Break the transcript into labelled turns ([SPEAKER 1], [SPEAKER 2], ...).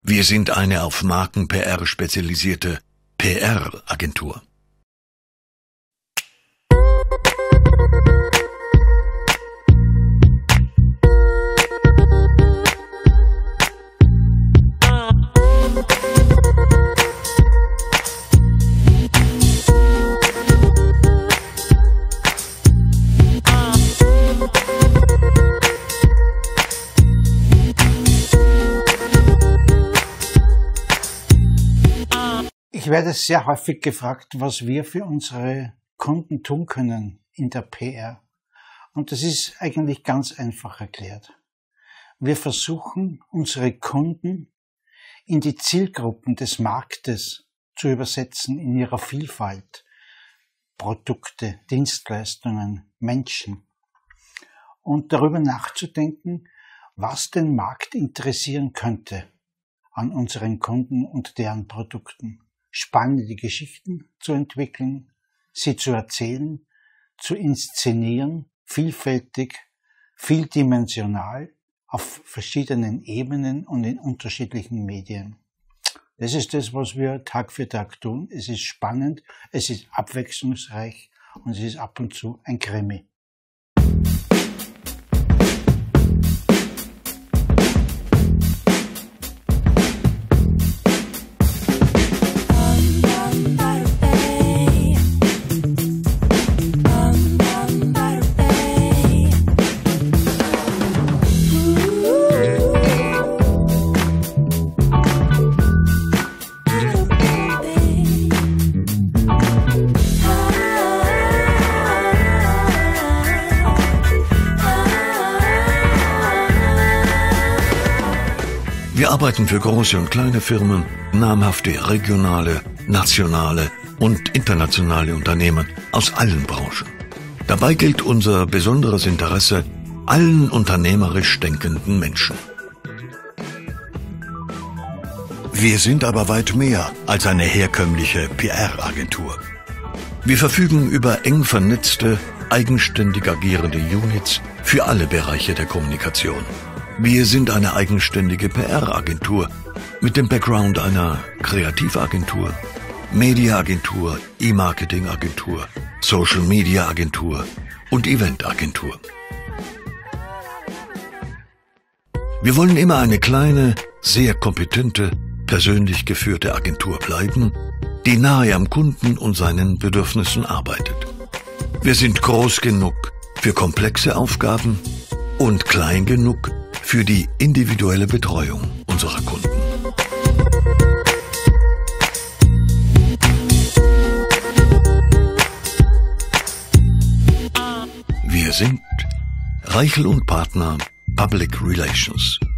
[SPEAKER 1] Wir sind eine auf Marken-PR spezialisierte PR-Agentur.
[SPEAKER 2] Ich werde sehr häufig gefragt, was wir für unsere Kunden tun können in der PR. Und das ist eigentlich ganz einfach erklärt. Wir versuchen, unsere Kunden in die Zielgruppen des Marktes zu übersetzen in ihrer Vielfalt. Produkte, Dienstleistungen, Menschen. Und darüber nachzudenken, was den Markt interessieren könnte an unseren Kunden und deren Produkten. Spannende Geschichten zu entwickeln, sie zu erzählen, zu inszenieren, vielfältig, vieldimensional, auf verschiedenen Ebenen und in unterschiedlichen Medien. Das ist das, was wir Tag für Tag tun. Es ist spannend, es ist abwechslungsreich und es ist ab und zu ein Krimi.
[SPEAKER 1] Wir arbeiten für große und kleine Firmen, namhafte regionale, nationale und internationale Unternehmen aus allen Branchen. Dabei gilt unser besonderes Interesse allen unternehmerisch denkenden Menschen. Wir sind aber weit mehr als eine herkömmliche PR-Agentur. Wir verfügen über eng vernetzte, eigenständig agierende Units für alle Bereiche der Kommunikation. Wir sind eine eigenständige PR-Agentur mit dem Background einer Kreativagentur, Mediaagentur, E-Marketing-Agentur, Social-Media-Agentur und Event-Agentur. Wir wollen immer eine kleine, sehr kompetente, persönlich geführte Agentur bleiben, die nahe am Kunden und seinen Bedürfnissen arbeitet. Wir sind groß genug für komplexe Aufgaben und klein genug für die individuelle Betreuung unserer Kunden. Wir sind Reichel & Partner Public Relations.